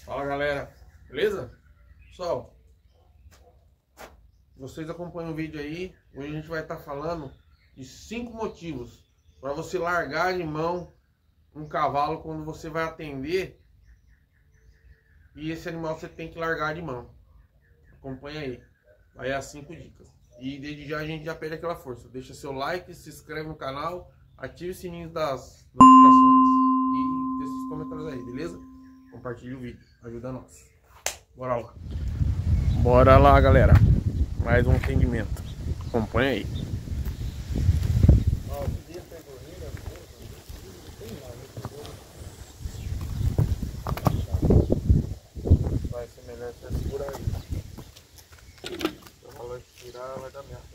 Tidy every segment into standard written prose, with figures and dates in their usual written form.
Fala galera, beleza? Pessoal, vocês acompanham o vídeo aí. Hoje a gente vai estar falando de 5 motivos para você largar de mão um cavalo quando você vai atender e esse animal você tem que largar de mão. Acompanha aí, vai as 5 dicas. E desde já a gente já pede aquela força, deixa seu like, se inscreve no canal, ative o sininho das notificações e deixa os comentários aí, beleza? Compartilhe o vídeo, ajuda nós. Bora lá. Bora lá, galera. Mais um atendimento. Acompanha aí. Vai ser melhor você segurar aí. Se eu rolar tirar, vai dar merda.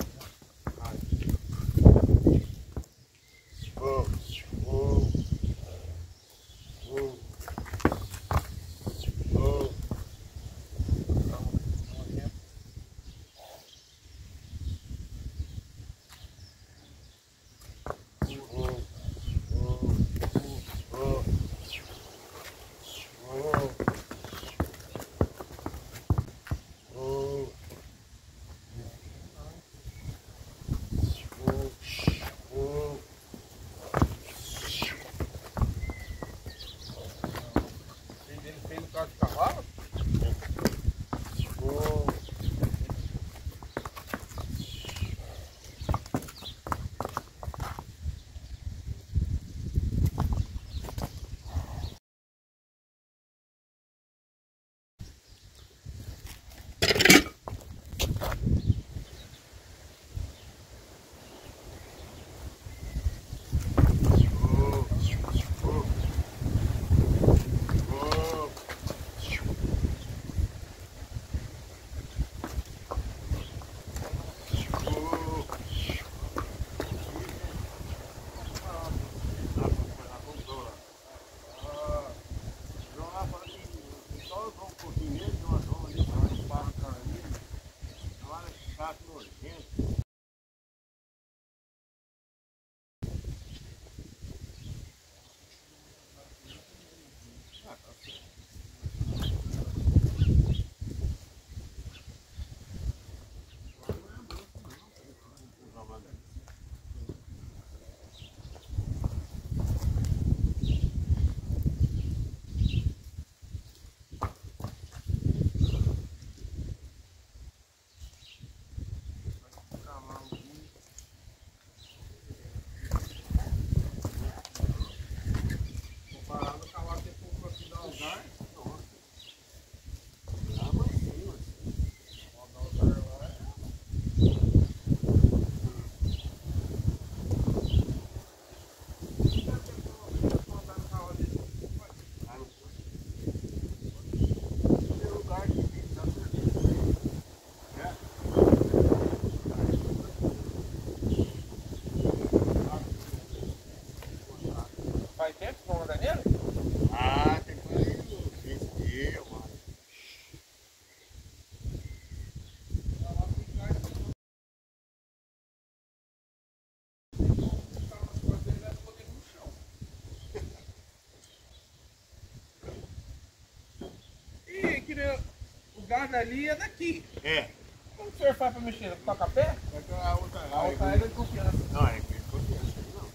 Faz tempo que vão andar nele? Ah, tem uns 20 dias, mano. Ih, queria... o gás ali é daqui. É. Como o senhor faz pra mexer? Toca a pé? Vai ter a outra A outra é de confiança. Não, é que confiança aí não.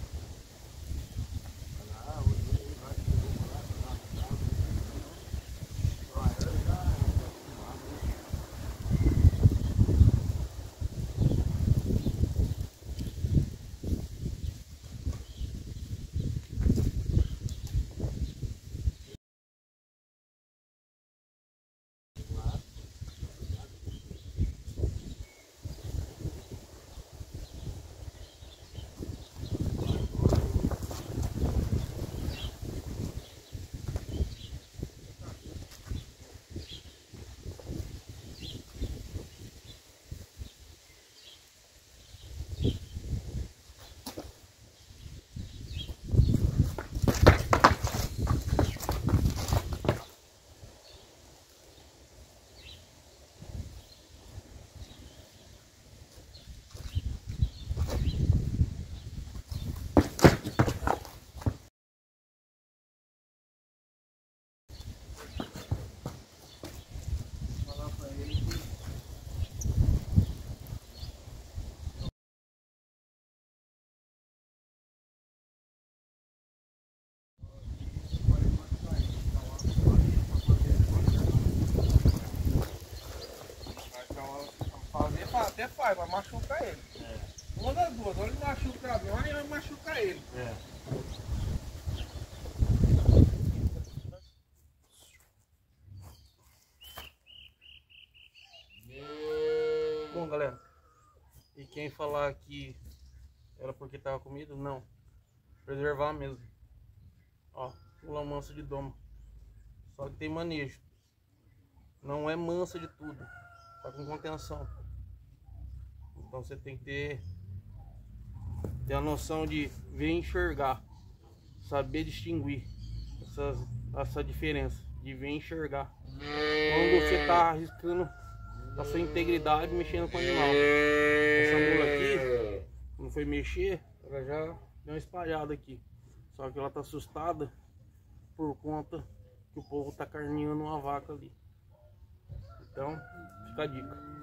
faz, vai machucar ele. Uma das duas, ou ele machuca a nós, ou ele machuca ele. Bom, galera, e quem falar que era porque tava comido, não. Preservar mesmo. Ó, pula mansa de doma. Só que tem manejo. Não é mansa de tudo. Tá com contenção. Então você tem que ter a noção de ver e enxergar. Saber distinguir essa diferença. De ver e enxergar. Quando você tá arriscando a sua integridade mexendo com o animal. Essa mula aqui, quando foi mexer, ela já deu uma espalhada aqui. Só que ela tá assustada por conta que o povo tá carneando uma vaca ali. Então, fica a dica.